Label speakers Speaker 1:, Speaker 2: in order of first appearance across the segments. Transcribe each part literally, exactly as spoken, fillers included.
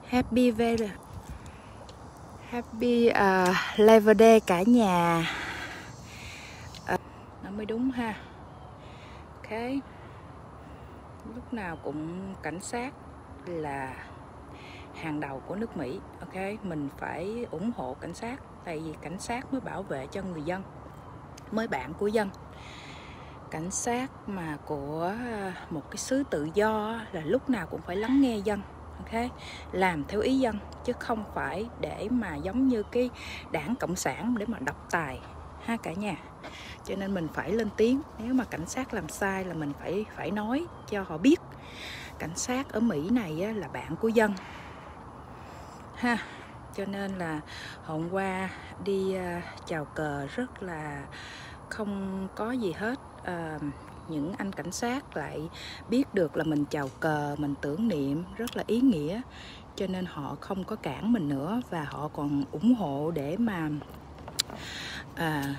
Speaker 1: Happy very Happy uh, Labor Day cả nhà. uh, Nó mới đúng ha. Ok, lúc nào cũng cảnh sát là hàng đầu của nước Mỹ. Ok, mình phải ủng hộ cảnh sát, tại vì cảnh sát mới bảo vệ cho người dân, mới bạn của dân. Cảnh sát mà của một cái xứ tự do là lúc nào cũng phải lắng nghe dân, ok, làm theo ý dân, chứ không phải để mà giống như cái đảng cộng sản để mà độc tài ha cả nhà. Cho nên mình phải lên tiếng. Nếu mà cảnh sát làm sai là mình phải phải nói cho họ biết cảnh sát ở Mỹ này á, là bạn của dân ha. Cho nên là hôm qua đi uh, chào cờ rất là không có gì hết. uh, Những anh cảnh sát lại biết được là mình chào cờ, mình tưởng niệm rất là ý nghĩa, cho nên họ không có cản mình nữa, và họ còn ủng hộ để mà à,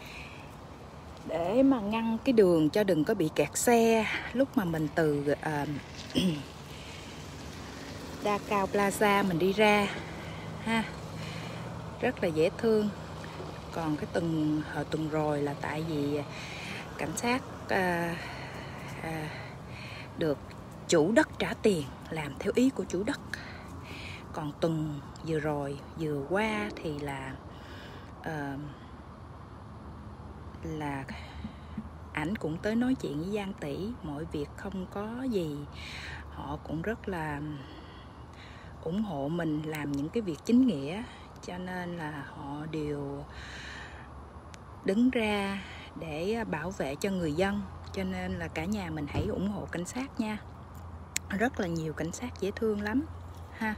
Speaker 1: để mà ngăn cái đường cho đừng có bị kẹt xe lúc mà mình từ à, Đa Cao Plaza mình đi ra ha. Rất là dễ thương. Còn cái tuần hồi tuần rồi là tại vì cảnh sát à, à, được chủ đất trả tiền, làm theo ý của chủ đất. Còn tuần vừa rồi vừa qua thì là uh, là ảnh cũng tới nói chuyện với Giang Tỷ, mọi việc không có gì, họ cũng rất là ủng hộ mình làm những cái việc chính nghĩa, cho nên là họ đều đứng ra để bảo vệ cho người dân. Cho nên là cả nhà mình hãy ủng hộ cảnh sát nha. Rất là nhiều cảnh sát dễ thương lắm ha.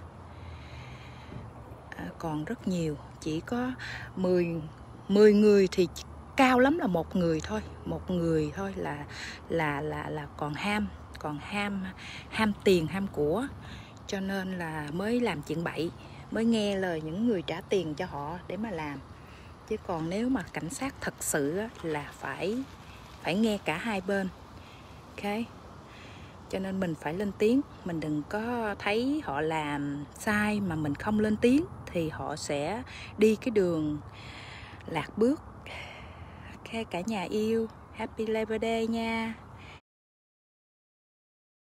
Speaker 1: À, còn rất nhiều, chỉ có mười người thì cao lắm là một người thôi, một người thôi là là là là còn ham, còn ham ham tiền, ham của, cho nên là mới làm chuyện bậy, mới nghe lời những người trả tiền cho họ để mà làm. Chứ còn nếu mà cảnh sát thật sự là phải phải nghe cả hai bên. Ok, cho nên mình phải lên tiếng. Mình đừng có thấy họ làm sai mà mình không lên tiếng thì họ sẽ đi cái đường lạc bước. Ok cả nhà yêu, Happy Labor Day nha.